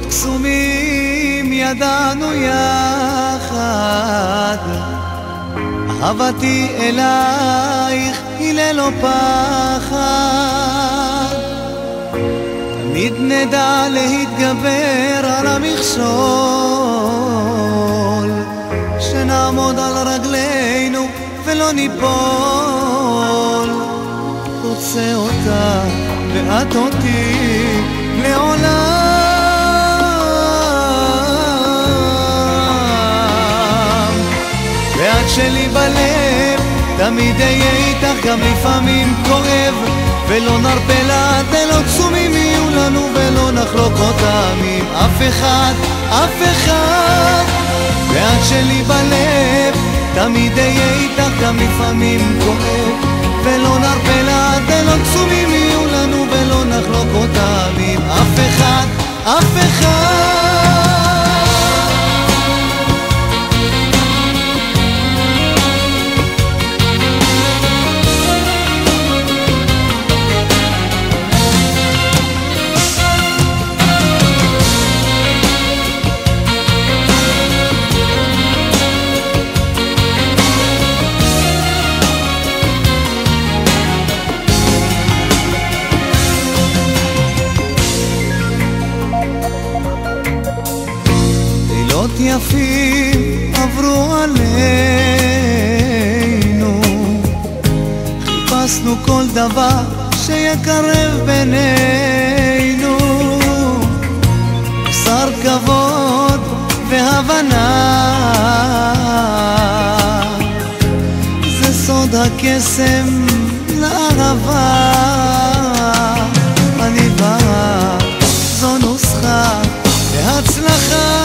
קסומים ידענו יחד, אהבתי אלייך היא ללא פחד. תמיד נדע להתגבר על המכשול, שנעמוד על רגלינו ולא ניפול. רוצה אותה ואת אותי לעולם, ואת שלי בלב, תמיד אהיה איתך גם לפעמים כואב, ולא נרפה לעדינות קסומים יהיו לנו ולא נחלוק אותם עם אף אחד, אף אחד. ואת שלי בלב, תמיד אהיה איתך גם לפעמים כואב, ולא נרפה לעדינות קסומים יהיו לנו ולא נחלוק אותם עם אף אחד, אף אחד. יפים עברו עלינו, חיפשנו כל דבר שיקרב בינינו, מוסר כבוד והבנה, זה סוד הקסם לאהבה. אני בא, זו נוסחה להצלחה.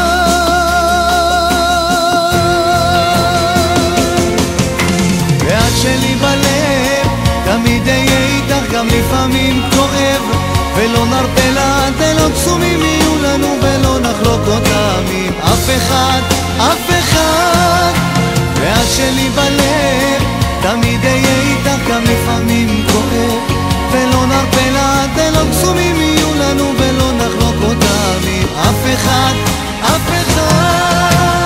שלי בלב, תמיד אהיה איתך גם לפעמים כואב, ולא נרפה לעדינות קסומים יהיו לנו ולא נחלוק אותם עם אף אחד, אף אחד. ואת שלי בלב, תמיד אהיה איתך גם לפעמים כואב, ולא נרפה לעדינות קסומים יהיו לנו ולא נחלוק אותם עם אף אחד, אף אחד.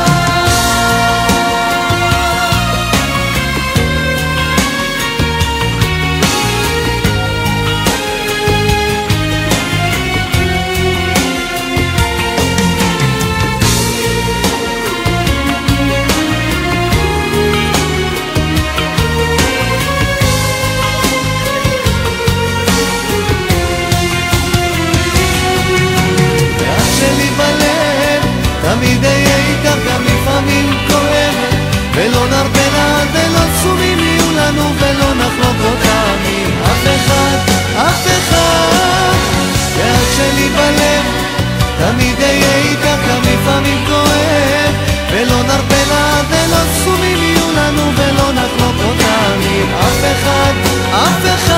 תמיד אהיה איתך גם לפעמים כואב, ולא נרפה לעדינות קסומים יהיו לנו ולא נחלוק אותם עם אף אחד, אף אחד. ואת שלי בלב, תמיד אהיה איתך גם לפעמים כואב, ולא נרפה לעדינות קסומים יהיו לנו ולא נחלוק אותם עם אף אחד, אף אחד.